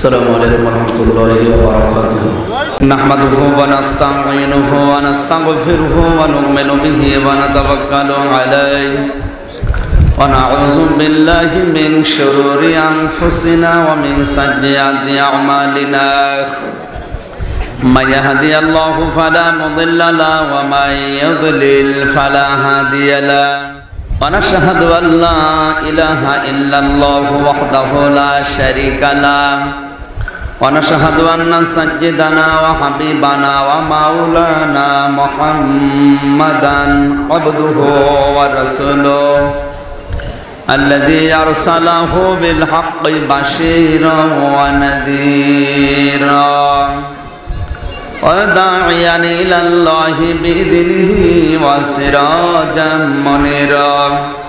السلام عليكم ورحمة الله وبركاته. نحمده ونستعينه ونستغفره ونؤمن به ونتوكل عليه ونعوذ بالله من شرور أنفسنا ومن سيئات أعمالنا. من يهدي الله فلا مضل له ومن يضلل فلا هادي له. ونشهد أن لا إله إلا الله وحده لا شريك له. ونشهد أن سيدنا وحبيبنا ومولانا محمدا عبده ورسوله الذي أرسله بالحق بشيرا ونذيرا وداعيا إلى الله بإذنه وسراجا منيرا.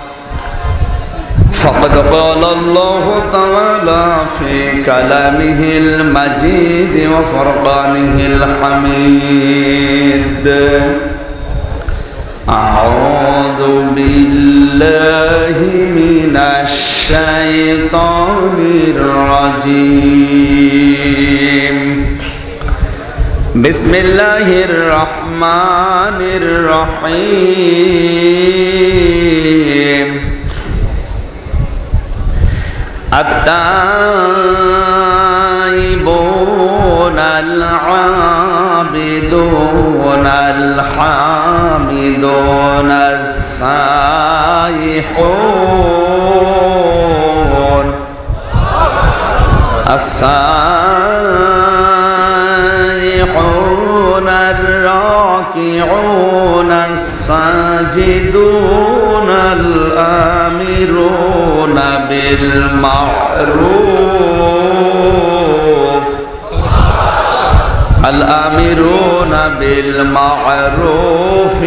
فقد قال الله تعالى في كلامه المجيد وفرقانه الحميد: أعوذ بالله من الشيطان الرجيم. بسم الله الرحمن الرحيم. التائبون العابدون الحامدون السائحون الراكعون الساجدون الآمرون بالمعروف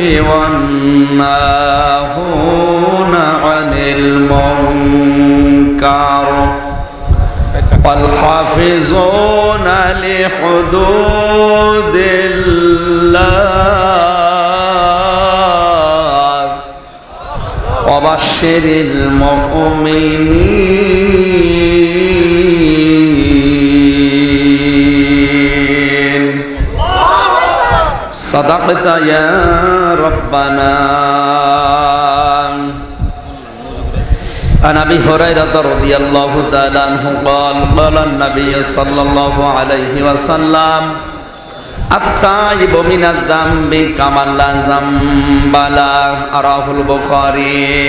والناهون عن المنكر والحافظون لحدود الله وبشر المؤمنين. صدقت يا ربنا. عن أبي هريرة رضي الله تعالى عنه قال: قال النبي صلى الله عليه وسلم: التائب من الذنب كمن لا ذنب له. رواه البخاري.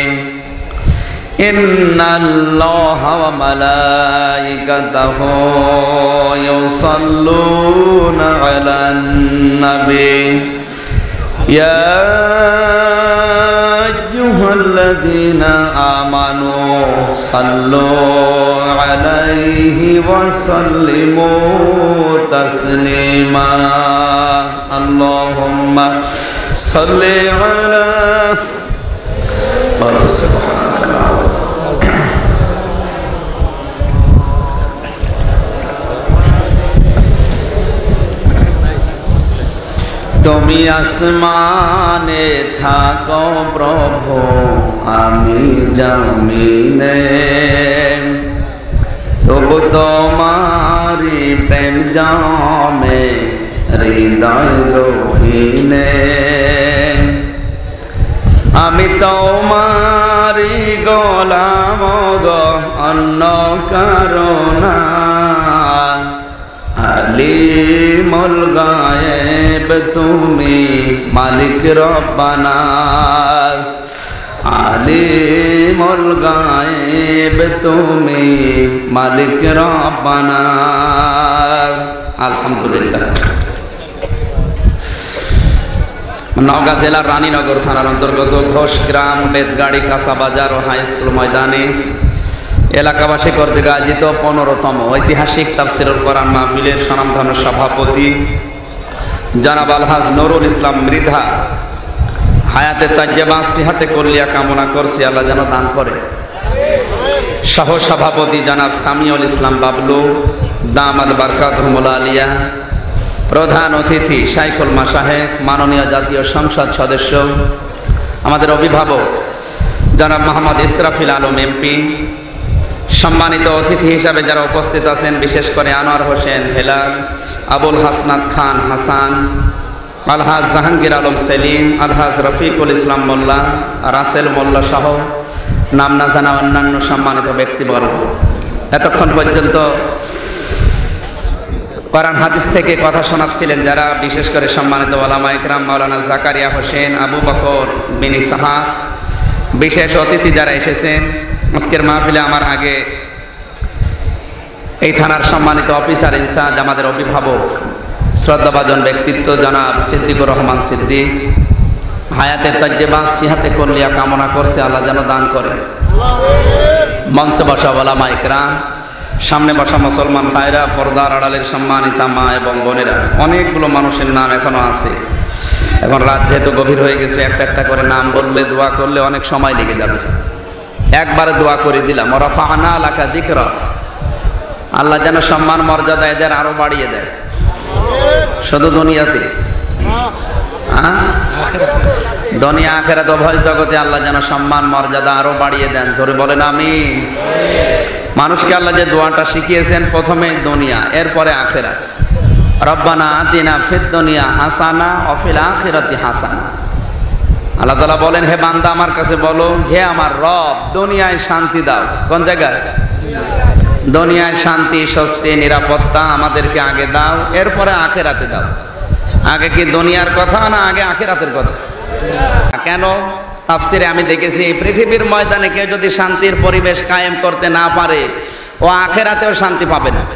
إن الله وملائكته يصلون على النبي يا أيها الذين آمنوا صلوا عليه وسلموا تسليما. اللهم صل على তুমি আসমানে থাকো প্রভু, আমি জমিনে, তবু তোমারি প্রেম জমে হৃদয় গহীনে। আমি তোমারি গোলাম গো, অন্য কারণা। আলিমুল গায়েব তুমি মালিক রব্বানা। আলিমুল গায়েব তুমি মালিক রব্বানা। আলহামদুলিল্লাহ। নওগাঁ জেলার রানীনগর থানার অন্তর্গত ঘোষগ্রাম বেতগাড়ি কাঁচাবাজার ও হাই স্কুল ময়দানে এলাকাবাসী কর্তৃক আয়োজিত 15তম ঐতিহাসিক তাফসীরুল কোরআন মাহফিলের স্বনামধন্য সভাপতি জনাব আলহাজ নুরুল ইসলাম মৃধা হায়াতে তাজ্জেবা সিহাতে কল্লিয়া কামনা করছি আল্লাহ যেন দান করে। সহ সভাপতি জনাব সামিউল ইসলাম বাবলু দামাদ বারকাতুহুল আলিয়া, প্রধান অতিথি শাইখুল মাশায়েখ মাননীয় জাতীয় সংসদ সদস্য আমাদের অভিভাবক জনাব মোহাম্মদ ইসরাফিল আলম এমপি, সম্মানিত অতিথি হিসাবে যারা উপস্থিত আছেন, বিশেষ করে আনোয়ার হোসেন হেলাল, আবুল হাসনাত খান হাসান, আলহাজ জাহাঙ্গীর আলম সেলিম, আলহাজ রফিকুল ইসলাম মোল্লা, রাসেল মোল্লা সহ নাম না জানা অন্যান্য সম্মানিত ব্যক্তিবর্গ, এতক্ষণ পর্যন্ত কোরআন হাদিস থেকে কথা শোনাচ্ছিলেন যারা, বিশেষ করে সম্মানিত ওলামা ইকরাম মাওলানা জাকারিয়া হোসেন, আবু বকর বিন ইসহাক, বিশেষ অতিথি যারা এসেছেন আজকের মাহফিলে, আমার আগে এই থানার সম্মানিত অফিসার ইনচার্জ, আমাদের অভিভাবক, শ্রদ্ধাভাজন ব্যক্তিত্ব জনাব সিদ্দিকুর রহমান সিদ্দিক, হায়াতে তাজ্জেবা সিহাতে কল্লিয়া কামনা করছে, আল্লাহ যেন দান করেন। মঞ্চে বসা ওলামা ইকরাম, সামনে বসা মুসলমান ভাইরা, পর্দার আড়ালের সম্মানিতা মা এবং বোনেরা, অনেকগুলো মানুষের নাম এখনো আছে। এখন রাত যেহেতু গভীর হয়ে গেছে, একটা একটা করে নাম বললে দোয়া করলে অনেক সময় লেগে যাবে। একবারে দোয়া করে দিলাম, রাফা'না লাকা যিকরাক, আল্লাহ যেন সম্মান মর্যাদা এদের আরো বাড়িয়ে দেয়। শুধু দুনিয়াতে, দুনিয়া আখিরাত উভয় জগতে আল্লাহ যেন সম্মান মর্যাদা আরো বাড়িয়ে দেন। জোরে বলেন আমিন। মানুষকে আল্লাহ যে দোয়াটা শিখিয়েছেন, প্রথমে দুনিয়া, এরপরে আখিরাত। রব্বানা আতিনা ফিদ দুনিয়া হাসানা ওয়া ফিল আখিরাতি হাসানা। আল্লাহ তাআলা বলেন, হে বান্দা আমার কাছে বলো, হে আমার রব, দুনিয়ায় শান্তি দাও। কোন জায়গায়? দুনিয়ায় শান্তি, স্বস্তি, নিরাপত্তা আমাদেরকে আগে দাও, এরপরে আখিরাতে দাও। আগে কি দুনিয়ার কথা না আগে আখিরাতের কথা? কেন? তাফসিরে আমি দেখেছি, পৃথিবীর ময়দানে কেউ যদি শান্তির পরিবেশ কায়েম করতে না পারে, ও আখিরাতেও শান্তি পাবে না।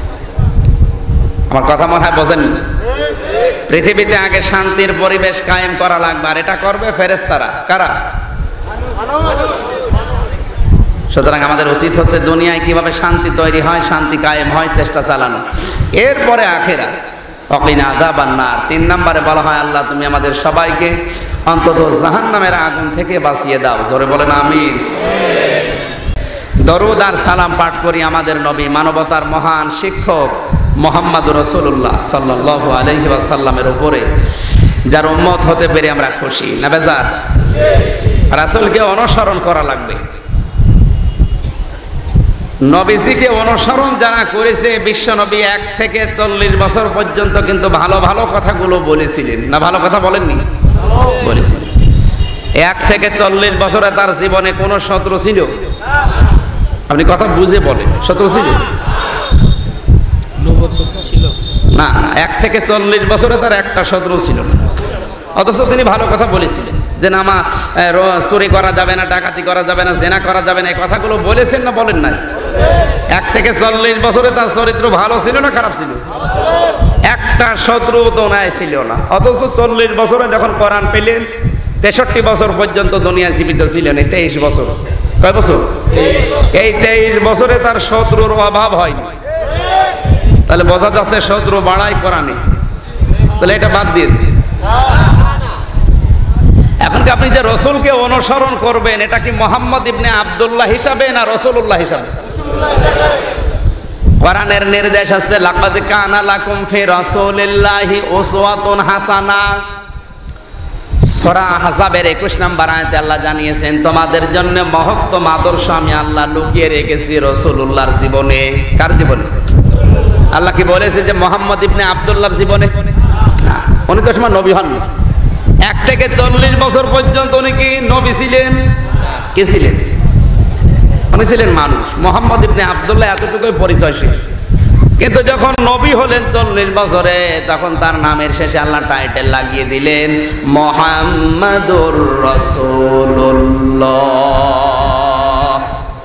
আমার কথা মনে হয় বোঝেন। পৃথিবীতে আগে শান্তির পরিবেশ কায়েম করা লাগবে, আর এটা করবে ফেরেশতারা। কারা? সুতরাং আমাদের উচিত হচ্ছে দুনিয়ায় কিভাবে শান্তি তৈরি হয়, শান্তি কায়েম হয়, চেষ্টা চালানো। এরপরে আখিরাত। ওয়াকিনা আযাবান নার। 3 নম্বরে বলা হয়, আল্লাহ তুমি আমাদের সবাইকে অন্তত জাহান্নামের আগুন থেকে বাঁচিয়ে দাও। জোরে বলেন আমিন। দরুদ আর সালাম পাঠ করি আমাদের নবী, মানবতার মহান শিক্ষক মুহাম্মদুর রাসূলুল্লাহ সাল্লাল্লাহু আলাইহি ওয়াসাল্লামের উপরে, যার উম্মত হতে পেরে আমরা খুশি। না বেজার? রাসূলকে অনুসরণ করা লাগবে। নবীজিকে অনুসরণ যারা করেছে, বিশ্ব নবী 1 থেকে 40 বছর পর্যন্ত কিন্তু ভালো ভালো কথাগুলো বলেছিলেন। না ভালো কথা বলেননি? বলেছিলেন। 1 থেকে 40 বছরে তার জীবনে কোনো শত্রু ছিল? আপনি কথা বুঝে বলেন, শত্রু ছিল না? 1 থেকে 40 বছরে তার একটা শত্রু ছিল না, অথচ তিনি ভালো কথা বলেছিলেন যে না, চুরি করা যাবে না, ডাকাতি করা যাবে না, জেনা করা যাবে না। এই কথাগুলো বলেছেন না বলেন নাই? 1 থেকে 40 বছরে তার চরিত্র ভালো ছিল না খারাপ ছিল? একটা শত্রু তো নাই ছিল না। অথচ 40 বছরে যখন কোরআন পেলেন, 63 বছর পর্যন্ত দুনিয়ায় জীবিত ছিলেন। 23 বছর। কয় বছর? এই 23 বছরে তার শত্রুর অভাব হয়নি। তাহলে বোঝা যাচ্ছে শত্রু বাড়াই কোরআনে। তাহলে এটা বাদ দিয়ে এখন কি আপনি যে রসুলকে অনুসরণ করবেন, এটা কি মুহাম্মদ ইবনে আব্দুল্লাহ হিসাবে না রাসূলুল্লাহ হিসাবে? কোরআনের নির্দেশ আছে, লাকাদ কানা লাকুম ফি রাসূলিল্লাহি উসওয়াতুন হাসানা। সূরা আহজাবের 21 নম্বর আয়াতে আল্লাহ জানিয়েছেন, তোমাদের জন্য মহত্তম আদর্শ আমি আল্লাহ লুকিয়ে রেখেছি রাসূলুল্লাহর জীবনে। কার জীবনে? আল্লাহ কি বলেছে যে মুহাম্মদ ইবনে আব্দুল্লাহর জীবনে? না, উনি তো সময় নবী হননি। 1 থেকে 40 বছর পর্যন্ত উনি কি নবী ছিলেন? কে ছিলেন? উনি ছিলেন মানুষ। মুহাম্মদ ইবনে আব্দুল্লাহ এতটুকুই পরিচয়শীল। কিন্তু যখন নবী হলেন 40 বছরে, তখন তার নামের শেষে আল্লাহ টাইটেল লাগিয়ে দিলেন মুহাম্মাদুর রাসূলুল্লাহ।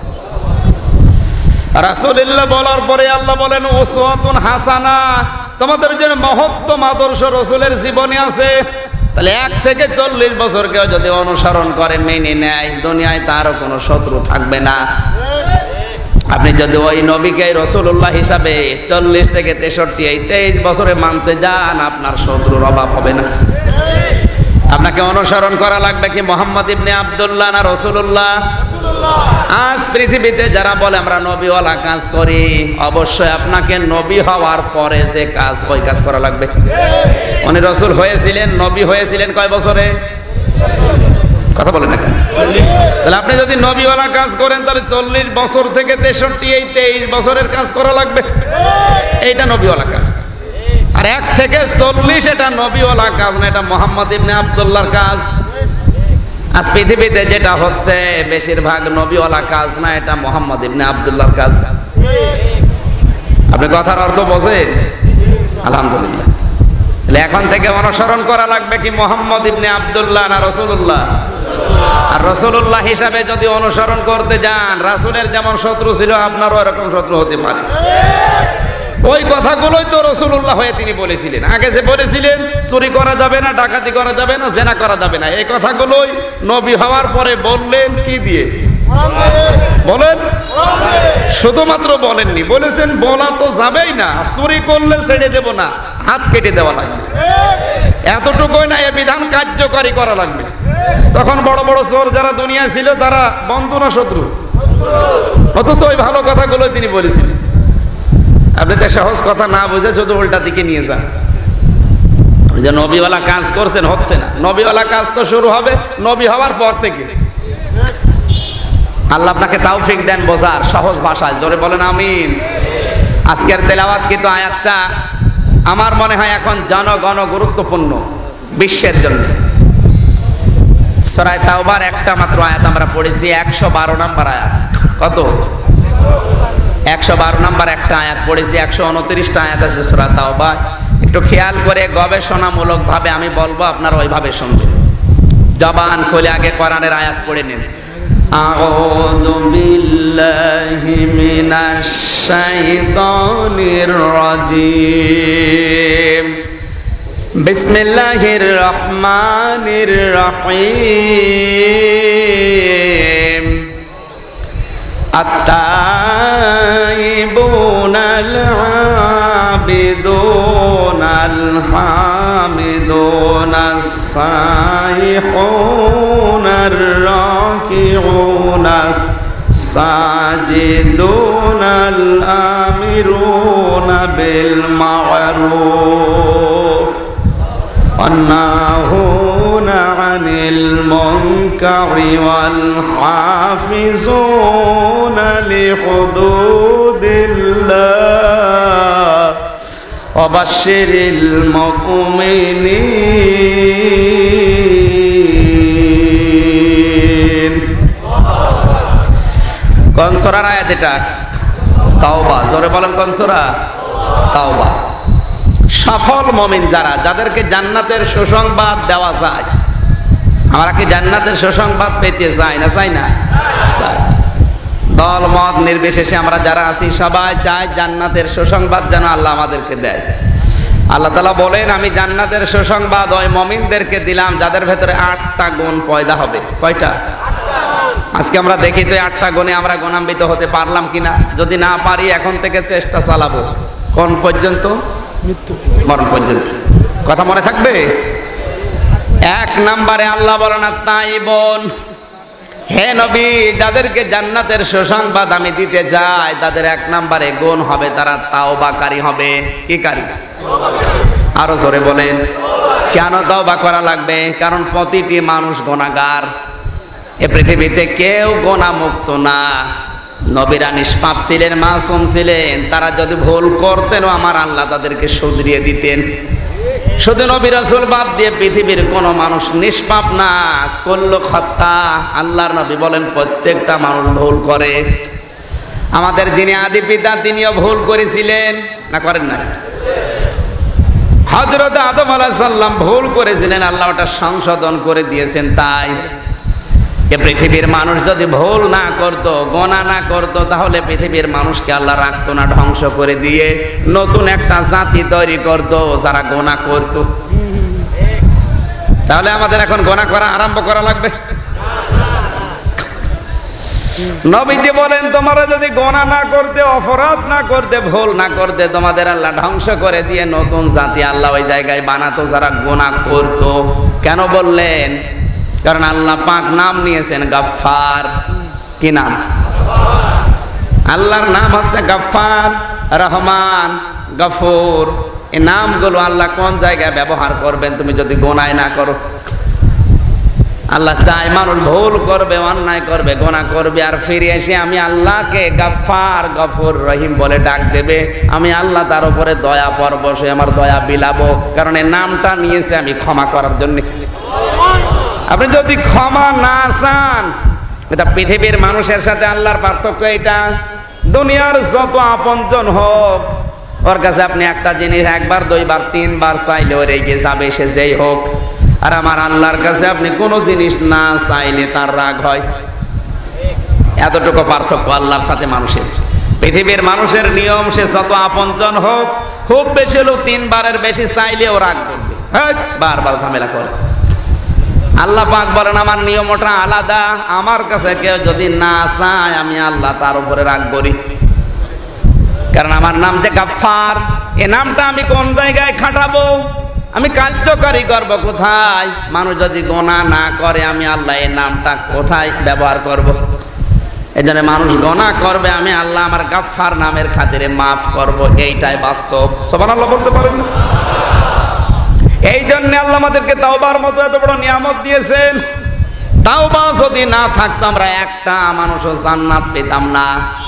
রাসূলুল্লাহ বলার পরে আল্লাহ বলেন উসওয়াতুন হাসানা, তোমাদের জন্য মহত্তম আদর্শ রাসূলের জীবনে আছে। তাহলে 1 থেকে 40 বছর কেউ যদি অনুসরণ করে, মেনে নেয়, দুনিয়ায় তারও কোনো শত্রু থাকবে না। আপনি যদি ওই নবীকে রাসূলুল্লাহ হিসাবে 40 থেকে 63 এই 23 বছরে মানতে যান, আপনার শত্রুর অভাব হবে না। আপনাকে অনুসরণ করা লাগবে কি মুহাম্মদ ইবনে আব্দুল্লাহ না রাসূলুল্লাহ? আজ পৃথিবীতে যারা বলে আমরা নবীওয়ালা কাজ করি, অবশ্যই আপনাকে নবী হওয়ার পরে যে কাজ, ওই কাজ করা লাগবে। উনি রাসূল হয়েছিলেন, নবী হয়েছিলেন কয় বছরে? কথা বলেন না কেন? তাহলে আপনি যদি নবীওয়ালা কাজ করেন তাহলে 40 বছর থেকে 63 এই 23 বছরের কাজ করা লাগবে। এইটা নবীওয়ালা কাজ। আর 1 থেকে 40 এটা নবীওয়ালা কাজ না, এটা মুহাম্মদ ইবনে আব্দুল্লাহর কাজ। আজ পৃথিবীতে যেটা হচ্ছে বেশিরভাগ নবীওয়ালা কাজ না, এটা মুহাম্মদ ইবনে আব্দুল্লাহর কাজ। আপনি কথার অর্থ বোঝেন? আলহামদুলিল্লাহ। তাহলে এখন থেকে অনুসরণ করা লাগবে কি মুহাম্মদ ইবনে আব্দুল্লাহ না রাসূলুল্লাহ? আর রাসূলুল্লাহ হিসাবে যদি অনুসরণ করতে যান, রাসূলের যেমন শত্রু ছিল আপনারও এরকম শত্রু হতে পারে। ওই কথাগুলোই তো রাসূলুল্লাহ হয়ে তিনি বলেছিলেন। আগে যে বলেছিলেন চুরি করা যাবে না, ডাকাতি করা যাবে না, জেনা করা যাবে না, এই কথাগুলোই নবী হওয়ার পরে বললেন কি দিয়ে? বলেন। শুধুমাত্র বলেননি, বলেছেন বলা তো যাবেই না, চুরি করলে ছেড়ে দেব না, হাত কেটে দেওয়া লাগবে। এতটুকুই না, এ বিধান কার্যকরী করা লাগবে। তখন বড় বড় চোর যারা দুনিয়ায় ছিল তারা বন্ধু না শত্রু? অথচ ওই ভালো কথাগুলো তিনি বলেছিলেন। আপনি তো সহজ কথা না বুঝে শুধু উল্টা দিকে নিয়ে যান। যে নবীওয়ালা কাজ করছেন হচ্ছে না, নবীওয়ালা কাজ তো শুরু হবে নবী হওয়ার পর থেকে। আল্লাহ আপনাকে তৌফিক দেন বোঝার সহজ ভাষায়, জোরে বলেন আমিন। আজকের তেলাওয়াত কিন্তু আয়াতটা আমার মনে হয় এখন জনগণ গুরুত্বপূর্ণ বিশ্বের জন্য। সূরা তাওবার একটা মাত্র আয়াত আমরা পড়েছি, 112 নম্বর আয়াত। কত? 112 নম্বর একটা আয়াত পড়েছি। 129টা আয়াত আছে সূরা তাওবা। একটু খেয়াল করে গবেষণামূলক ভাবে আমি বলবো, আপনারা ওইভাবে শুনবেন। জবান খুলে আগে কোরআনের আয়াত পড়ে নিন। আউযু বিল্লাহি মিনাশ শাইতানির রাজিম। বিসমিল্লাহির রহমানির রহিম। আত-তাইবুনাল আবিদুনাল হামিদুনাস সাইহুনার রাকিউনাস সাজিদুনাল আমিরুনা বিল মা'রুফ والناهون عن المنكر والحافظون لحدود الله وبشر المؤمنين। কোন সূরার আয়াত এটা? তাওবা। জোরে বলেন কোন সূরা? তাওবা। সফল মুমিন যারা, যাদেরকে জান্নাতের সুসংবাদ দেওয়া যায়। আমরা কি জান্নাতের সুসংবাদ পেতে চাই না? চাই না? চাই। দল মত নির্বিশেষে আমরা যারা আছি সবাই চাই জান্নাতের সুসংবাদ যেন আল্লাহ আমাদেরকে দেয়। আল্লাহ তাআলা বলেন, আমি জান্নাতের সুসংবাদ ওই মুমিনদেরকে দিলাম যাদের ভেতরে 8টা গুণ পয়দা হবে। কয়টা? আজকে আমরা দেখি তো 8টা গুণে আমরা গুণান্বিত হতে পারলাম কিনা। যদি না পারি এখন থেকে চেষ্টা চালাবো। কোন পর্যন্ত? মরণ পর্যন্ত। কথা মনে থাকবে? 1 নম্বরে আল্লাহ বলেন আত-তাইবুন, হে নবী যাদেরকে জান্নাতের সুসংবাদ আমি দিতে যাই তাদের 1 নম্বরে গুণ হবে তারা তাওবাকারী হবে। কি কারী? আরো জোরে বলেন। কেন তাওবা করা লাগবে? কারণ প্রতিটি মানুষ গুনাহগার। এ পৃথিবীতে কেউ গুনাহমুক্ত না। নবীরা নিষ্পাপ ছিলেন, মাসুম ছিলেন। তারা যদি ভুল করতেন আমার আল্লাহ তাদেরকে শুধরিয়ে দিতেন। শুধু নবী রাসূল বাদ দিয়ে পৃথিবীর কোনো মানুষ নিষ্পাপ না। কুল্লু খাত্তা, আল্লাহর নবী বলেন প্রত্যেকটা মানুষ ভুল করে। আমাদের যিনি আদি পিতা তিনিও ভুল করেছিলেন, না করেন না? হযরত আদম আলাইহিস সালাম ভুল করেছিলেন, আল্লাহ ওটা সংশোধন করে দিয়েছেন। তাই এ পৃথিবীর মানুষ যদি ভুল না করত, গোনা না করত, তাহলে পৃথিবীর মানুষকে আল্লাহ রাখতো না, ধ্বংস করে দিয়ে নতুন একটা জাতি তৈরি করত যারা গোনা করত। তাহলে আমাদের এখন গোনা করা আরম্ভ করা লাগবে। নবীজি বলেন তোমরা যদি গোনা না করতে, অপরাধ না করতে, ভুল না করতে, তোমাদের আল্লাহ ধ্বংস করে দিয়ে নতুন জাতি আল্লাহ ওই জায়গায় বানাতো যারা গোনা করত। কেন বললেন? কারণ আল্লাহ পাক নাম নিয়েছেন গাফফার। কি নাম? আল্লাহর নাম হচ্ছে গাফফার, রহমান, গফুর। এই নামগুলো আল্লাহ কোন জায়গায় ব্যবহার করবেন তুমি যদি গোনায় না করো? আল্লাহ চায় মানুষ ভুল করবে, অন্যায় করবে, গুনাহ করবে, আর ফিরে এসে আমি আল্লাহকে গাফফার, গফুর, রহিম বলে ডাক দেবে। আমি আল্লাহ তার উপরে দয়া পরবশ হয়ে আমার দয়া বিলাবো, কারণ এই নামটা নিয়েছে আমি ক্ষমা করার জন্য। আপনি যদি ক্ষমা না চান, এটা পৃথিবীর মানুষের সাথে আল্লাহর পার্থক্য এটা। দুনিয়ার যত আপনজন হোক, ওর কাছে আপনি একটা জিনিস একবার, দুইবার, তিনবার চাইলে ওর রেগে যাবে, সে যেই হোক। আর আমার আল্লাহর কাছে আপনি কোনো জিনিস না চাইলে তার রাগ হয়। এতটুকু পার্থক্য আল্লাহর সাথে মানুষের। পৃথিবীর মানুষের নিয়ম, সে যত আপনজন হোক, খুব বেশি হলেও তিনবারের বেশি চাইলে ও রাগ করবে, বারবার ঝামেলা করে। আল্লাহ পাক বলেন আমার নিয়ম ওটা আলাদা। আমার কাছে কেউ যদি না চায়, আমি আল্লাহ তার উপরে রাগ করি, কারণ আমার নাম যে গাফফার। এ নামটা আমি কোন জায়গায় খাটাবো, আমি কার্যকারী করব কোথায়? মানুষ যদি গুনাহ না করে, আমি আল্লাহ এই নামটা কোথায় ব্যবহার করব? এজন্য মানুষ গুনাহ করবে, আমি আল্লাহ আমার গাফফার নামের খাতিরে মাফ করব, এইটাই বাস্তব। সুবহানাল্লাহ বলতে পারেন না? এই জন্য আল্লাহ আমাদেরকে তাওবার মতো এত বড় নিয়ামত দিয়েছেন। তাওবা যদি না থাকতো, আমরা একটা মানুষও জান্নাত পেতাম না।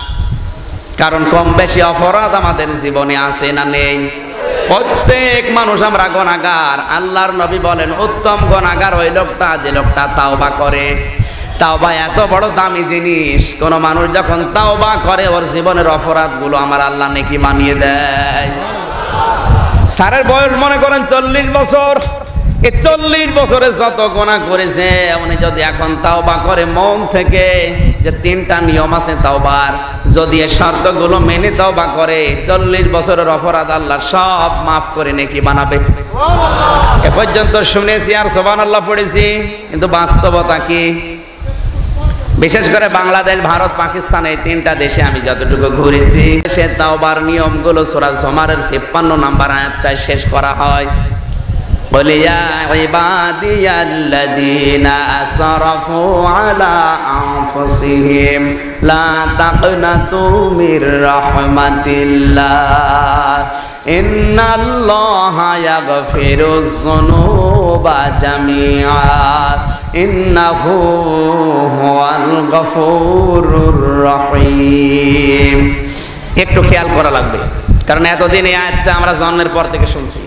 কারণ কম বেশি অপরাধ আমাদের জীবনে আছে না নেই? প্রত্যেক মানুষ আমরা গুনাহগার। আল্লাহর নবী বলেন উত্তম গুনাহগার ওই লোকটা যে লোকটা তাওবা করে। তাওবা এত বড় দামি জিনিস, কোন মানুষ যখন তাওবা করে, ওর জীবনের অপরাধগুলো আমার আল্লাহ নেকি বানিয়ে দেয়। স্যারের বয়স মনে করেন 40 বছর, এই 40 বছরে যত গুনাহ করেছে, উনি যদি এখন তাওবা করে মন থেকে, যে 3টা নিয়ম আছে তাওবার, যদি এই শর্তগুলো মেনে তাওবা করে, 40 বছরের অপরাধ আল্লাহ সব মাফ করে নেকি বানাবে। এ পর্যন্ত শুনেছি আর সুবহানাল্লাহ পড়েছি, কিন্তু বাস্তবতা কি? বিশেষ করে বাংলাদেশ, ভারত, পাকিস্তান, এই 3টা দেশে আমি যতটুকু ঘুরেছি, সে তাওবার নিয়মগুলো সূরা জুমারের 53 নম্বর আয়াতটায় শেষ করা হয়। قل يا عبادي الذين أسرفوا على أنفسهم لا تقنطوا من رحمة الله إن الله يغفر الذنوب جميعا إنه هو الغفور الرحيم। একটু খেয়াল করা লাগবে, কারণ এতদিন এই আয়াতটা আমরা জন্মের পর থেকে শুনছি।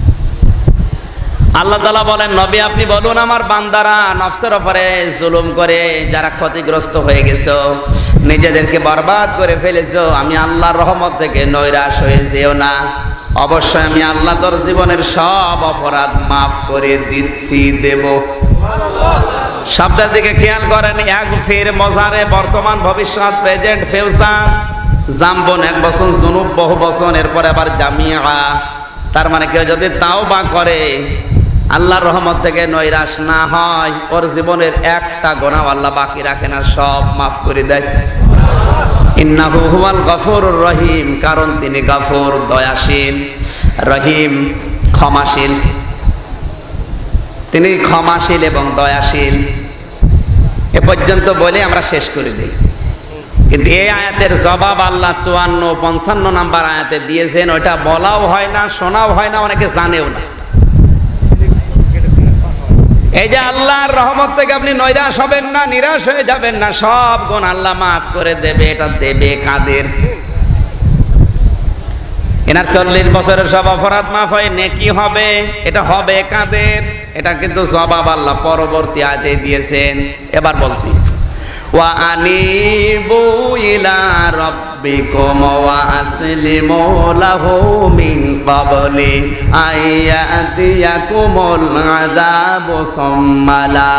আল্লাহ তাআলা বলেন নবী আপনি বলুন আমার বান্দারা নফসের উপরে জুলুম করে যারা ক্ষতিগ্রস্ত হয়ে গেছো, নিজেদেরকে বরবাদ করে ফেলেছো, আমি আল্লাহর রহমত থেকে নৈরাশ হয়ে যেও না। অবশ্যই আমি আল্লাহ তোর জীবনের সব অপরাধ মাফ করে দিচ্ছি, দেব। শব্দের দিকে খেয়াল করেন। ইয়াগফির মজারে বর্তমান, ভবিষ্যৎ, প্রেজেন্ট, ফিউচার। জামবন 1 বছর, জুনুব বহু বছর, এরপরে আবার জামিয়া। তার মানে কেউ যদি তাওবা করে, আল্লাহর রহমত থেকে নৈরাশ না হয়, ওর জীবনের একটা গুনাহ আল্লাহ বাকি রাখে না, সব মাফ করে দেয়। ইন্নাহু হুয়াল গফুরুর রহিম, কারণ তিনি গফুর, দয়াশীল, রহিম, ক্ষমাশীল। তিনি ক্ষমাশীল এবং দয়াশীল। এ পর্যন্ত বলে আমরা শেষ করে দিই। কিন্তু এই আয়াতের জবাব আল্লাহ 54, 55 নাম্বার আয়াতে দিয়েছেন। ওইটা বলাও হয় না, শোনাও হয় না, অনেকে জানেও না। এই যে আল্লাহর রহমত থেকে আপনি নৈরাশ হবেন না, নিরাশ হয়ে যাবেন না, সব গুণ আল্লাহ মাফ করে দেবে। এটা দেবে কাদের? এনার 40 বছরের সব অপরাধ মাফ হয়, নেকি হবে। এটা হবে কাদের? এটা কিন্তু জবাব আল্লাহ পরবর্তী আয়াতে দিয়েছেন। এবার বলছি, ওয়া আনিবু ইলা রাব্বিকুম ওয়া আসলিমু লাহু মিন ক্বাবলি আইয়াতিয়াকুমুল আযাবু সুম্মা লা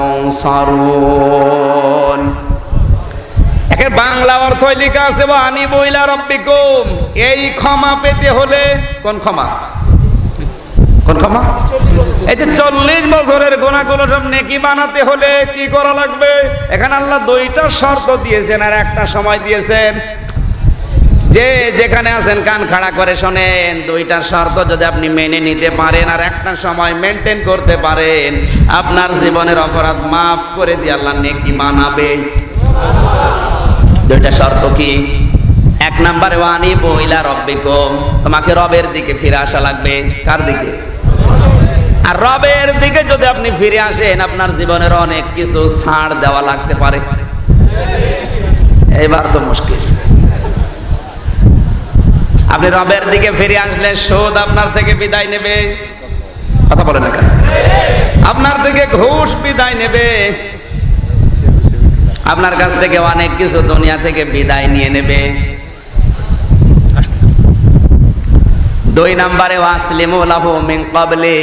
তুনসারুন। এর বাংলা অর্থ লেখা আছে ওয়া আনিবু ইলা রাব্বিকুম। এই ক্ষমা পেতে হলে কোন ক্ষমা? কোন ক্ষমা? এই যে 40 বছরের গুনাহগুলো সব নেকি বানাতে হলে কি করা লাগবে? এখানে আল্লাহ 2টা শর্ত দিয়েছেন আর একটা সময় দিয়েছেন। যে যেখানে আছেন কান খাড়া করে শোনেন। 2টা শর্ত যদি আপনি মেনে নিতে পারেন আর একটা সময় মেনটেন করতে পারেন, আপনার জীবনের অপরাধ মাফ করে দিয়ে আল্লাহ নেকি বানাবে। 2টা শর্ত কি? 1 নম্বরে ওয়া আনিবু ইলা রাব্বিকুম, তোমাকে রবের দিকে ফিরে আসা লাগবে। কার দিকে? আর রবের দিকে যদি আপনি ফিরে আসেন, আপনার জীবনের অনেক কিছু ছাড় দেওয়া লাগতে পারে। এবার তো মুশকিল। আপনি রবের দিকে ফিরে আসলে সুদ আপনার থেকে বিদায় নেবে, কথা বলে না কেন? আপনার থেকে ঘুষ বিদায় নেবে, আপনার কাছ থেকে অনেক কিছু দুনিয়া থেকে বিদায় নিয়ে নেবে। 2 নম্বরে ওয়াসলিমু লাহু মিন ক্বাবলি,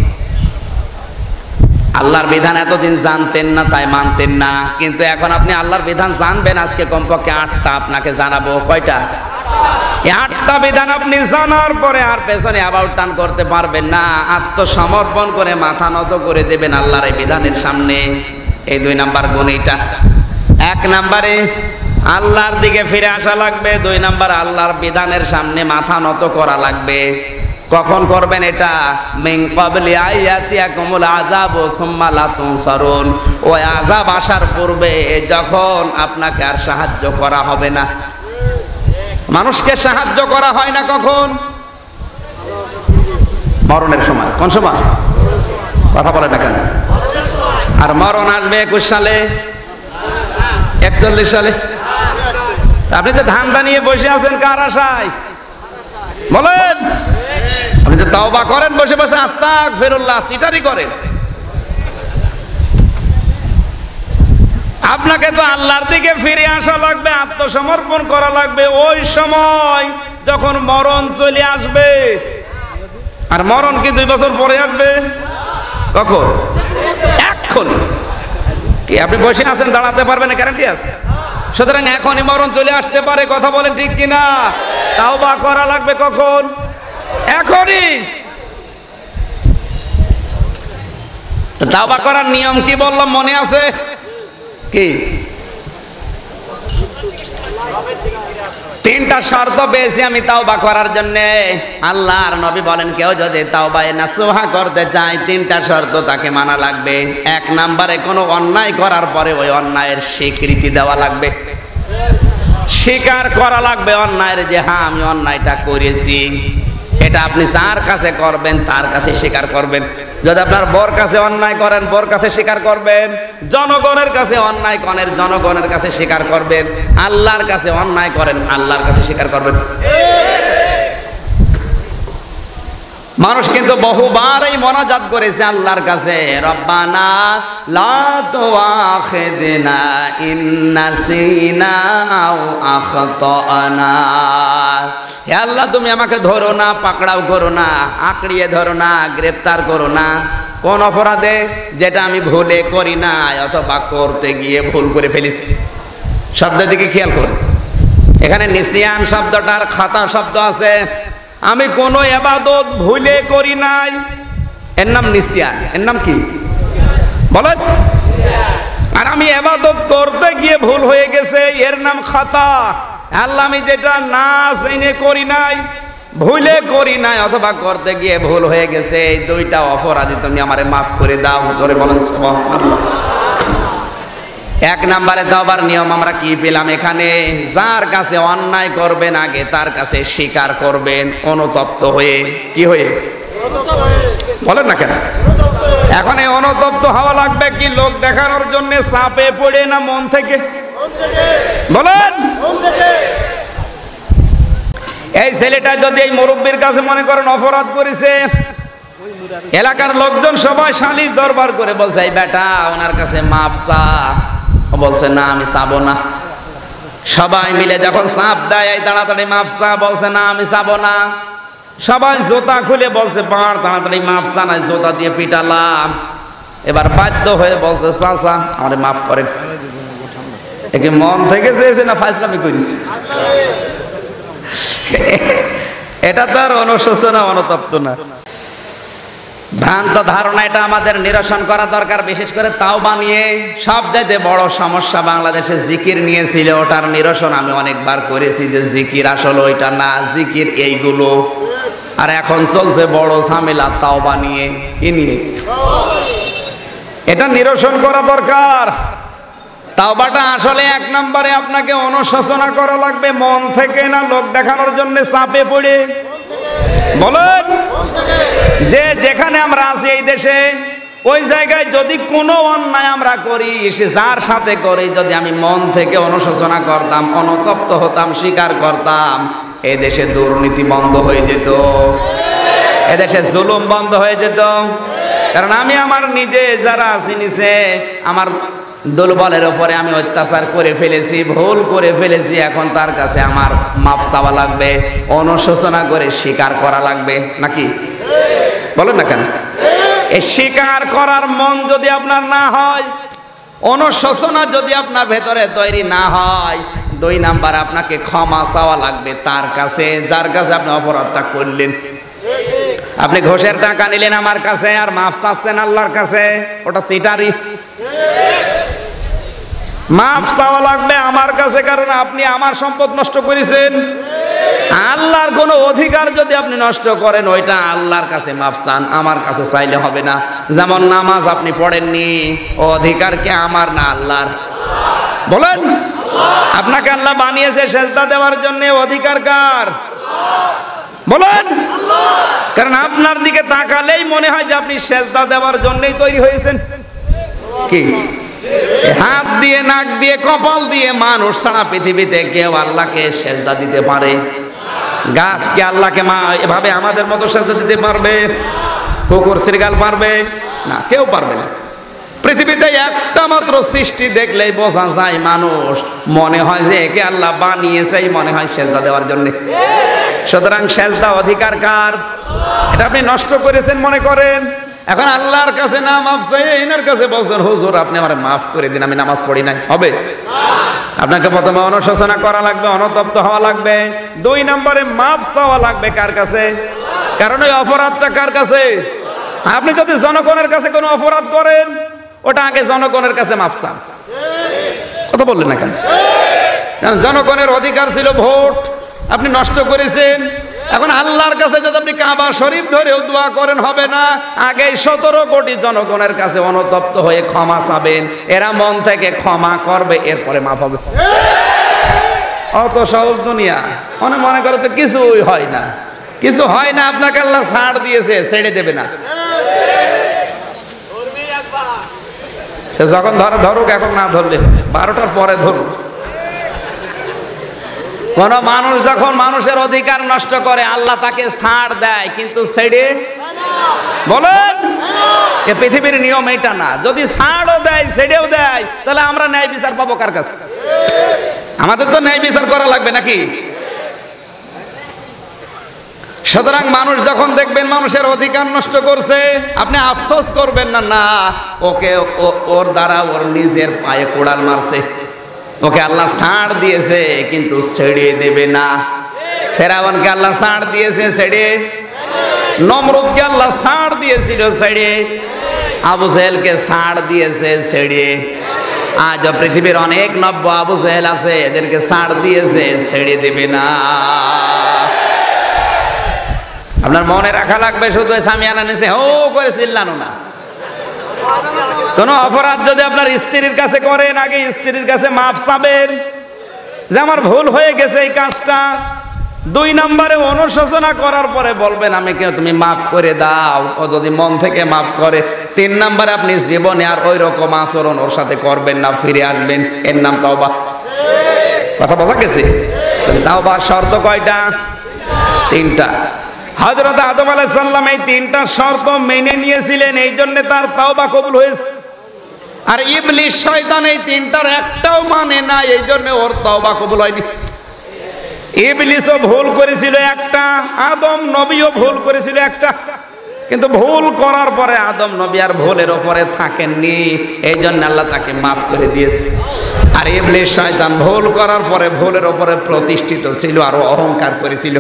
আল্লাহর বিধান এতদিন জানতেন না তাই মানতেন না, কিন্তু এখন আপনি আল্লাহর বিধান জানবেন। আজকে কমপক্ষে 8টা আপনাকে জানাবো। কয়টা? 8টা বিধান আপনি জানার পরে আর পেছনে অ্যাবাউট টার্ন করতে পারবেন না। আত্মসমর্পণ করে মাথা নত করে দেবেন আল্লাহর এই বিধানের সামনে। এই 2 নাম্বার গুণ এইটা। 1 নম্বরে আল্লাহর দিকে ফিরে আসা লাগবে, 2 নম্বর আল্লাহর বিধানের সামনে মাথা নত করা লাগবে। কখন করবেন এটা? মিন ক্বাবলি আয়াতিয়াকুমুল আযাবু সুম্মা লা তুনসারুন, ওই আযাব আসার পূর্বে যখন আপনাকে আর সাহায্য করা হবে না। মানুষকে সাহায্য করা হয় না কখন? মরণের সময়। কোন সময়? কথা বলে না কেন? আর মরণ আসবে 21 সালে, 41 সালে। আপনি তো ধান্দা নিয়ে বসে আছেন কার আশায়? বলেন। আপনি তো তওবা করেন বসে বসে, আস্তাগফিরুল্লাহ সিটারি করেন। আপনাকে তো আল্লাহর দিকে ফিরে আসা লাগবে, আত্মসমর্পণ করা লাগবে ওই সময় যখন মরণ চলে আসবে। আর মরণ কি 2 বছর পরে আসবে? কখন? এখন। কি আপনি বসে আছেন, দাঁড়াতে পারবেন না, গ্যারান্টি আছে? সুতরাং এখনই মরণ চলে আসতে পারে। কথা বলেন ঠিক কিনা? তাওবা করা লাগবে কখন? এখনই। তাওবা করার নিয়ম কি বললাম মনে আছে? কি? 3টা শর্ত পেয়েছি আমি তাওবা করার জন্য। আল্লাহর নবী বলেন কেউ যদি তাওবায়ে নাসুহা করতে চায় 3টা শর্ত তাকে মানা লাগবে। 1 নম্বরে কোনো অন্যায় করার পরে ওই অন্যায়ের স্বীকৃতি দেওয়া লাগবে, স্বীকার করা লাগবে অন্যায়ের, যে হ্যাঁ আমি অন্যায়টা করেছি। এটা আপনি যার কাছে করবেন তার কাছে স্বীকার করবেন। যদি আপনার বর কাছে অন্যায় করেন, বর কাছে স্বীকার করবেন। জনগণের কাছে অন্যায় করেন, জনগণের কাছে স্বীকার করবেন। আল্লাহর কাছে অন্যায় করেন, আল্লাহর কাছে স্বীকার করবেন। মানুষ কিন্তু বহুবার এই মোনাজাত করেছে আল্লাহর কাছে, রব্বানা লা তুআখিযনা ইন নাসিনা আও আখতানা। হে আল্লাহ, তুমি আমাকে ধরো না, পাকড়াও করো না, আঁকড়িয়ে ধরো না, গ্রেফতার করো না। কোন অপরাধে? যেটা আমি ভুলে করি না অথবা করতে গিয়ে ভুল করে ফেলেছি। শব্দের দিকে খেয়াল করুন। এখানে নিসিয়ান শব্দটার খাতা শব্দ আছে। আমি কোন ইবাদত ভুলে করি নাই, এর নাম নিসিয়ান। এর নাম কি বলেন? আর আমি ইবাদত করতে গিয়ে ভুল হয়ে গেছে, এর নাম খাতা। আল্লাহ, আমি যেটা না জেনে করি নাই, ভুলে করি নাই অথবা করতে গিয়ে ভুল হয়ে গেছে, এই 2টা অপরাধী তুমি আমারে মাফ করে দাও। জোরে বলেন সুবহানাল্লাহ। 1 নম্বরে তাওবার নিয়ম আমরা কি পেলাম এখানে? যার কাছে অন্যায় করবেন আগে তার কাছে স্বীকার করবেন, অনুতপ্ত হয়ে। কি হয়ে? বলেন না কেন? এখন এই অনুতপ্ত হওয়া লাগবে কি লোক দেখানোর জন্য, চাপে পড়ে, না মন থেকে? বলেন। এই ছেলেটা যদি এই মুরব্বীর কাছে মনে করেন অপরাধ করেছে, এলাকার লোকজন সবাই শালীর দরবার করে বলছে এই বেটা ওনার কাছে মাপ চা, বলছে না আমি চাবো না। সবাই মিলে যখন চাপ দেয় এই তাড়াতাড়ি মাপ চা, বলছে না আমি চাবো না। সবাই জোতা খুলে বলছে পার তাড়াতাড়ি মাপ চা, নাই জোতা দিয়ে পিটালাম। এবার বাধ্য হয়ে বলছে চাচা আমারে মাফ করেন। একে মন থেকে চেয়েছে না ফাইজলামি করিস? এটা তো আর অনুশোচনা, অনুতপ্ত না। ভ্রান্ত ধারণা এটা আমাদের নিরসন করা দরকার। বিশেষ করে তাওবা নিয়ে সবচাইতে বড় সমস্যা বাংলাদেশে জিকির নিয়েছিল, ওটার নিরসন আমি অনেকবার করেছি যে জিকির আসলে ওইটা না, জিকির এইগুলো। আর এখন চলছে বড় ঝামেলা তাওবা নিয়ে। কি নিয়ে? এটা নিরসন করা দরকার। তাওবাটা আসলে 1 নম্বরে আপনাকে অনুশোচনা করা লাগবে, মন থেকে, না লোক দেখানোর জন্য চাপে পড়ে। বলেন। যে যেখানে আমরা আছি এই দেশে, ওই জায়গায় যদি কোনো অন্যায় আমরা করি, সে যার সাথে করি, যদি আমি মন থেকে অনুশোচনা করতাম, অনুতপ্ত হতাম, স্বীকার করতাম, এই দেশে দুর্নীতি বন্ধ হয়ে যেত, এদেশে জুলুম বন্ধ হয়ে যেত। কারণ আমি আমার নিজে যারা আছি নিচে, আমার দুর্বলের উপরে আমি অত্যাচার করে ফেলেছি, ভুল করে ফেলেছি, এখন তার কাছে আমার মাপ চাওয়া লাগবে, অনুশোচনা করে স্বীকার করা লাগবে, নাকি বলেন না কেন? এই স্বীকার করার মন যদি আপনার না হয়, অনুশোচনা যদি আপনার ভেতরে তৈরি না হয়, 2 নাম্বার আপনাকে ক্ষমা চাওয়া লাগবে তার কাছে যার কাছে আপনি অপরাধটা করলেন। আপনি ঘোষের টাকা নিলেন আমার কাছে আর মাফ চাচ্ছেন আল্লাহর কাছে, ওটা চিটারি। মাফ চাওয়া লাগবে আমার কাছে, কারণ আপনি আমার সম্পদ নষ্ট করেছেন। আল্লাহর কোনো অধিকার যদি আপনি নষ্ট করেন, ওইটা আল্লাহর কাছে মাফ চান, আমার কাছে চাইলে হবে না। যেমন নামাজ আপনি পড়েননি, ও অধিকার কি আমার না আল্লাহর? বলেন, আপনাকে আল্লাহ বানিয়েছে সেজদা দেওয়ার জন্য, অধিকার কার? বলেন। কারণ আপনার দিকে তাকালেই মনে হয় যে আপনি সেজদা দেওয়ার জন্যই তৈরি হয়েছেন। কি হাত দিয়ে, নাক দিয়ে, কপাল দিয়ে মানুষ ছাড়া পৃথিবীতে কেউ আল্লাহকে সেজদা দিতে পারে? গাছকে আল্লাহকে এভাবে আমাদের মতো সেজদা দিতে পারবে? কুকুর শৃগাল পারবে না, কেউ পারবে না। পৃথিবীতে একটা মাত্র সৃষ্টি দেখলেই বোঝা যায় মানুষ, মনে হয় যে একে আল্লাহ বানিয়েছে, মনে হয় সেজদা দেওয়ার জন্য। সুতরাং সেজদা অধিকার কার? এটা আপনি নষ্ট করেছেন মনে করেন। এখন আল্লাহর কাছে না মাফ চাই, এনার কাছে বলছেন হুজুর আপনি আমার মাফ করে দিন, আমি নামাজ পড়ি নাই, হবে? আপনাকে প্রথমে অনুশোচনা করা লাগবে, অনুতপ্ত হওয়া লাগবে। 2 নম্বরে মাফ চাওয়া লাগবে কার কাছে? কারণ ওই অপরাধটা কার কাছে? আপনি যদি জনগণের কাছে কোনো অপরাধ করেন, ওটা আগে জনগণের কাছে মাফ চান। কথা বললেন না কেন? কারণ জনগণের অধিকার ছিল ভোট, আপনি নষ্ট করেছেন। এখন আল্লাহর কাছে যদি আপনি কাবা শরীফ ধরেও দোয়া করেন, হবে না। আগে 17 কোটি জনগণের কাছে অনুতপ্ত হয়ে ক্ষমা চাবেন, এরা মন থেকে ক্ষমা করবে, এরপরে মাফ হবে। অত সহজ দুনিয়া। মনে করে তো কিছুই হয় না, কিছু হয় না, আপনাকে আল্লাহ ছাড় দিয়েছে, ছেড়ে দেবে না। সে যখন ধরুক, এখন না ধরলে 12টার পরে ধরুক। কোন মানুষ যখন মানুষের অধিকার নষ্ট করে, আল্লাহ তাকে ছাড় দেয়, কিন্তু ছেড়ে বলেন, এ পৃথিবীর নিয়ম এটা না। যদি ছাড়ও দেয়, ছেড়েও দেয়, তাহলে আমরা ন্যায় বিচার পাবো কার কাছে? আমাদের তো ন্যায় বিচার করা লাগবে, নাকি? সুতরাং মানুষ যখন দেখবেন মানুষের অধিকার নষ্ট করছে, আপনি আফসোস করবেন না, না ওকে ওর দ্বারা ওর নিজের পায়ে কোড়াল মারছে, ওকে আল্লাহ ছাড় দিয়েছে কিন্তু ছেড়ে দেবে না। ফেরাউনকে আল্লাহ ছাড় দিয়েছে, ছেড়ে। নমরুদকে আল্লাহ ছাড় দিয়েছিল, ছেড়ে। আবু জেহেলকে ছাড় দিয়েছে, ছেড়ে। আজ পৃথিবীর অনেক নব্য আবু জেহেল আছে, এদেরকে ছাড় দিয়েছে, ছেড়ে দেবে না। আপনার মনে রাখা লাগবে, শুধু সামিয়ানা নিচে হো করে চিল্লানো না। কোন অপরাধ যদি আপনার স্ত্রীর কাছে করেন, আগে স্ত্রীর কাছে মাফ চাবেন যে আমার ভুল হয়ে গেছে এই কাজটা। 2 নম্বরে অনুশোচনা করার পরে বলবেন আমি কেন, তুমি মাফ করে দাও। ও যদি মন থেকে মাফ করে, 3 নম্বরে আপনি জীবনে আর ওই রকম আচরণ ওর সাথে করবেন না, ফিরে আসবেন। এর নাম তাওবা। কথা বোঝা গেছে? তাওবার শর্ত কয়টা? 3টা। হযরত আদম আলাইহিস সালাম এই 3টা শর্ত মেনে নিয়েছিলেন, এই জন্য তার তাওবা কবুল হয়েছে। আর ইবলিস শয়তান এই 3টার একটাও মানে না, এই জন্য ওর তাওবা কবুল হয়নি। ইবলিসও ভুল করেছিল একটা, আদম নবীও ভুল করেছিল একটা, কিন্তু ভুল করার পরে আদম নবী আর ভুলের উপরে থাকেননি, এই জন্য আল্লাহ তাকে মাফ করে দিয়েছে। আর ইবলিস শয়তান ভুল করার পরে ভুলের উপরে প্রতিষ্ঠিত ছিল আর অহংকার করেছিল।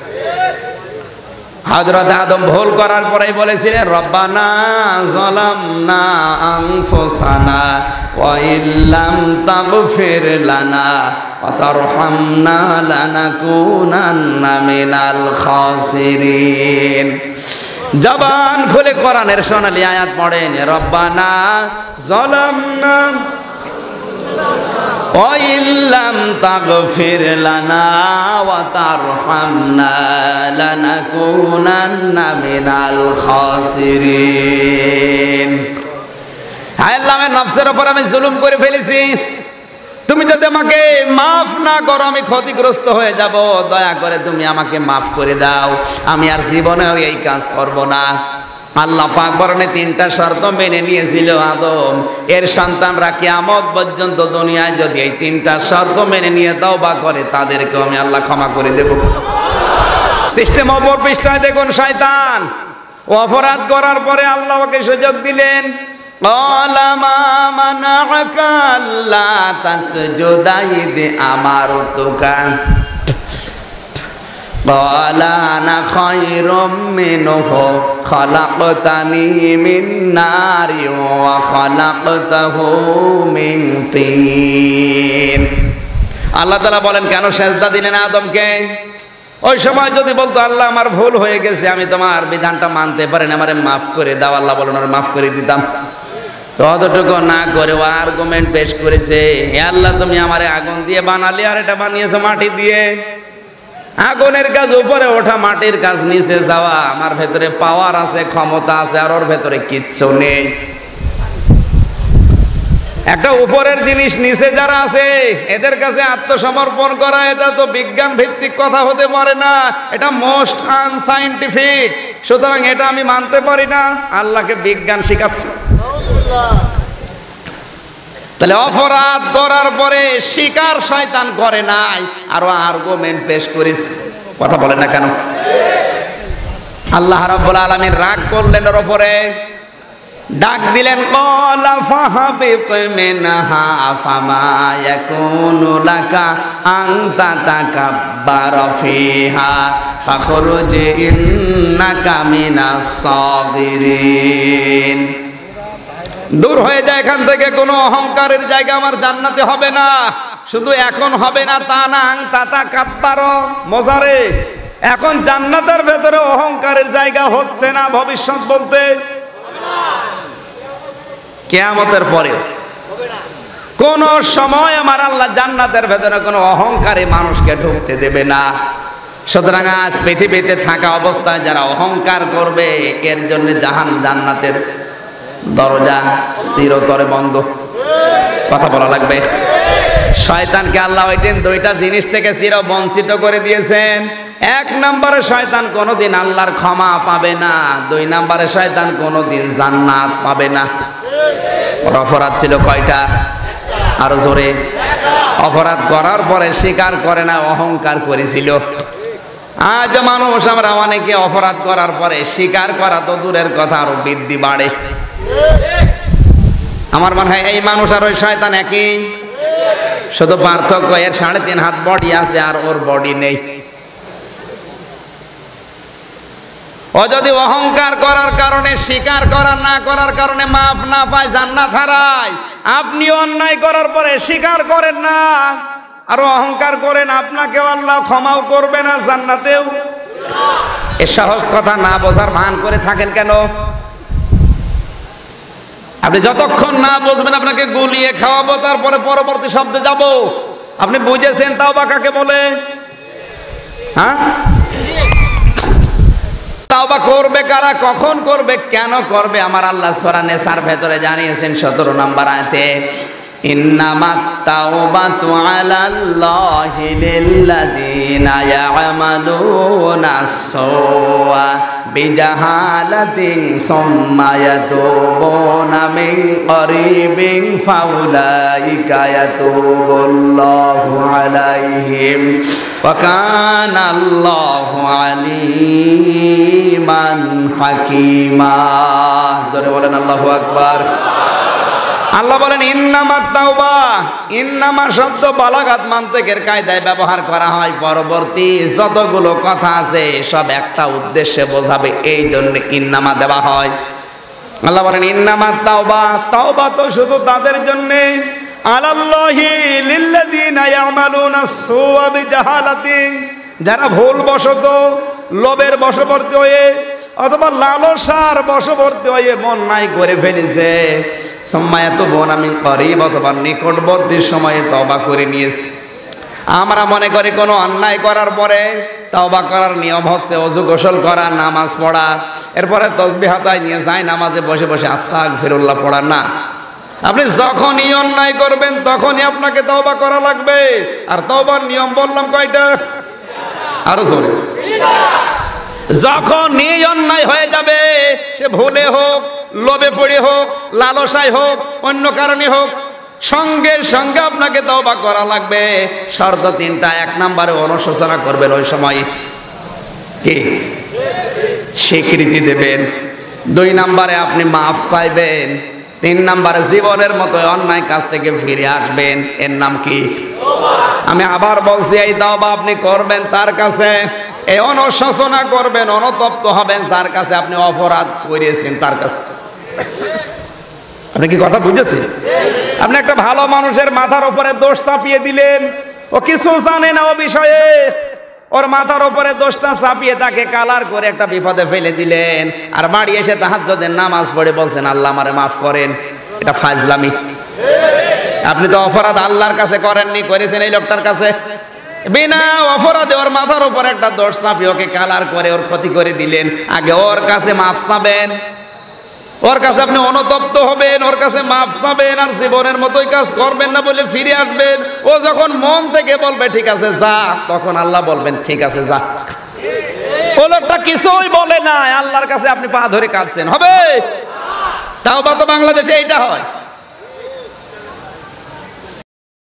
হযরত আদম ভুল করার পরেই বলেছিলেন রব্বানা যালামনা আনফুসানা ওয়া ইল্লাম তাগফির লানা ওয়া তারহামনা লানাকুনান্না মিনাল খাসিরিন। জবান খুলে কোরআনের সোনালী আয়াত পড়েন, রব্বানা যালামনা ওয়াইল্লাম তাগফির লানা ওয়া তারহামনা লানাকুনান্না মিনাল খাসিরিন। হায় আল্লাহ, আমার নফসের উপর আমি জুলুম করে ফেলেছি, তুমি যদি আমাকে মাফ না করো আমি ক্ষতিগ্রস্ত হয়ে যাব, দয়া করে তুমি আমাকে মাফ করে দাও, আমি আর জীবনেও এই কাজ করব না। আল্লাহ পাক বরণে তিনটা শর্ত মেনে নিয়েছিল আদম, এর সন্তানরা কিয়ামত পর্যন্ত দুনিয়ায় যদি এই তিনটা শর্ত মেনে নিয়ে তওবা করে তাদেরকে আমি আল্লাহ ক্ষমা করে দেব। সিস্টেম অপর পৃষ্ঠায় দেখুন, শয়তান অপরাধ করার পরে আল্লাহ ওকে সুযোগ দিলেন, قال ما منعك ألا تسجد إذ أمرتك قال أنا خير منه خلقتني من نار وخلقته من طين। আল্লাহ তাআলা বলেন, কেন সেজদা দিলেন আদমকে? ওই সময় যদি বলতো আল্লাহ আমার ভুল হয়ে গেছে, আমি তোমার বিধানটা মানতে পারি না, আমারে মাফ করে দাও, আল্লাহ বলেন আর মাফ করে দিতাম। ততটুকু না করে ও আর্গুমেন্ট পেশ করেছে, হে আল্লাহ তুমি আমারে আগুন দিয়ে বানালে আর এটা বানিয়েছো মাটি দিয়ে। আগুনের কাজ উপরে ওঠা, মাটির কাজ নিচে যাওয়া, আমার ভেতরে পাওয়ার আছে, ক্ষমতা আছে, আর ওর ভেতরে কিচ্ছু নেই। একটা উপরের জিনিস নিচে যারা আছে এদের কাছে আত্মসমর্পণ করা, এটা তো বিজ্ঞান ভিত্তিক কথা হতে পারে না, এটা মোস্ট আনসাইন্টিফিক। সুতরাং এটা আমি মানতে পারি না, আল্লাহকে বিজ্ঞান শিখাচ্ছে। তাহলে অপরাধ করার পরে স্বীকার শয়তান করে নাই, আরো আর্গুমেন্ট পেশ করেছে। কথা বলে না কেন? আল্লাহ রাব্বুল আলামিন রাগ করলেন ওর উপরে, ডাক দিলেন, ক্বালা ফাহাবিত মিনহা ফামা ইয়াকুনু লাকা আন তাতাকাব্বারা ফিহা ফাখরুজ ইন্নাকা মিনাস সাগিরিন। দূর হয়ে যায় এখান থেকে, কোনো অহংকারের জায়গা আমার জান্নাতে হবে না। শুধু এখন হবে না তা না, আন তাতাকাব্বারা মজারে, এখন জান্নাতের ভেতরে অহংকারের জায়গা হচ্ছে না, ভবিষ্যৎ বলতে কিয়ামতের পরে কোন সময় আমার আল্লাহ জান্নাতের ভেতরে কোনো অহংকারী মানুষকে ঢুকতে দেবে না। সুতরাং আজ পৃথিবীতে থাকা অবস্থায় যারা অহংকার করবে এর জন্য জান্নাতের দরজা চিরতরে বন্ধ। কথা বলা লাগবে। শয়তানকে আল্লাহ ওই দিন দুইটা জিনিস থেকে চির বঞ্চিত করে দিয়েছেন। এক নম্বরে শয়তান কোনোদিন আল্লাহর ক্ষমা পাবে না, দুই নম্বরে শয়তান কোনোদিন জান্নাত পাবে না। ওর অপরাধ ছিল কয়টা? আরো জোরে। অপরাধ করার পরে স্বীকার করে না, অহংকার করেছিল। আজ মানুষ আমরা অনেকে অপরাধ করার পরে স্বীকার করা তো দূরের কথা, আরো বৃদ্ধি বাড়ে। আমার মনে হয় এই মানুষ আর ওই শয়তান একই, শুধু পার্থক্য এর 3.5 হাত বডি আছে আর ওর বডি নেই। ও যদি অহংকার করার কারণে, স্বীকার করার না করার কারণে মাফ না পায়, জান্নাত হারায়, আপনি অন্যায় করার পরে স্বীকার করেন না আর অহংকার করেন, আপনাকেও আল্লাহ ক্ষমাও করবে না, জান্নাতেও। এ সহজ কথা না বোঝার ভান করে থাকেন কেন? আপনি যতক্ষণ না বুঝবেন আপনাকে গুলিয়ে খাওয়াবো, তারপরে পরবর্তী শব্দে যাব। আপনি বুঝেছেন তাওবা কাকে বলে? হ্যাঁ, তাওবা করবে কারা, কখন করবে, কেন করবে? আমার আল্লাহ সূরা নিসার ভেতরে জানিয়েছেন 17 নম্বর আয়াতে, ইন্নামাত তাওবাতু আলাল্লাহি লিল্লাযিনা ইয়ামালুনা আস-সাওয়া বিজাহালাতিন সুম্মা ইয়াতুবুনা মিন করিবিন ফাউলাইকা ইয়াতুবুল্লাহু আলাইহিম ওয়া কানা আল্লাহু আলিমান হাকীমা। জোরে বলেন আল্লাহু আকবার। আল্লাহ বলেন ইন্নামাত তাওবা, ইন্নামা শব্দ বালাগাত মান্তিকের কায়দায় ব্যবহার করা হয়, পরবর্তী যতগুলো কথা আছে সব একটা উদ্দেশ্যে বোঝাবে, এই জন্য ইন্নামা দেওয়া হয়। আল্লাহ বলেন ইন্নামাত তাওবা, তাওবা তো শুধু তাদের জন্য, আলাল্লাহি লিল্লাযিনা ইয়ামালুনা আস-সুআ বিজাহালাতিন, যারা ভুলবশত, লোভের বশবর্তী হয়ে অথবা লালসার বশবর্তী হয়ে অন্যায় করে ফেলেছে, সুম্মা ইয়াতুবুনা মিন করিব, অথবা নিকটবর্তী সময়ে তওবা করে নিয়েছে। আমরা মনে করি কোনো অন্যায় করার পরে তওবা করার নিয়ম হচ্ছে ওযু গোসল করা, নামাজ পড়া, এরপরে তাসবিহ হাতায় নিয়ে যায় নামাজে বসে বসে আস্তাগফিরুল্লাহ পড়া। না, আপনি যখনই অন্যায় করবেন তখনই আপনাকে তওবা করা লাগবে। আর তওবার নিয়ম বললাম কয়টা? আরো জোরে। যখনই অন্যায় হয়ে যাবে, সে ভুলে হোক, লোভে পড়ে হোক, লালসায় হোক, অন্য কারণে হোক, সঙ্গে সঙ্গে আপনাকে তওবা করা লাগবে। শর্ত তিনটা। 1 নম্বরে অনুশোচনা করবেন, ওই সময় কি স্বীকৃতি দেবেন। 2 নম্বরে আপনি মাফ চাইবেন। 3 নম্বরে জীবনের মতো অন্যায় কাজ থেকে ফিরে আসবেন। এর নাম কি? আমি আবার বলছি, এই তওবা আপনি করবেন তার কাছে, এই অনুশোচনা করবেন, অনুতপ্ত হবেন যার কাছে আপনি অপরাধ করেছেন তার কাছে। আপনি কি কথা বুঝেছেন? আপনি একটা ভালো মানুষের মাথার উপরে দোষ চাপিয়ে দিলেন, ও কিছু জানে না ও বিষয়ে, ওর মাথার উপরে দোষটা চাপিয়ে তাকে কালার করে একটা বিপদে ফেলে দিলেন। আর বাড়ি এসে তাহাজ্জুদের নামাজ পড়ে বলছেন আল্লাহ আমারে মাফ করেন। এটা ফাজলামি। আপনি তো অপরাধ আল্লাহর কাছে করেননি, করেছেন এই লোকটার কাছে। বিনা অপরাধে ওর মাথার উপর একটা দোষ চাপিয়ে ওকে কালার করে ওর ক্ষতি করে দিলেন। আগে ওর কাছে মাফ চাবেন, ওর কাছে আপনি অনুতপ্ত হবেন, ওর কাছে মাফ চাবেন, আর জীবনের মতোই কাজ করবেন না বলে ফিরে আসবেন। ও যখন মন থেকে বলবে ঠিক আছে যা, তখন আল্লাহ বলবেন ঠিক আছে যা। ও লোকটা কিছুই বলে না, আল্লাহর কাছে আপনি পা ধরে কাঁদছেন, হবে? তাওবা তো বাংলাদেশে এইটা হয়।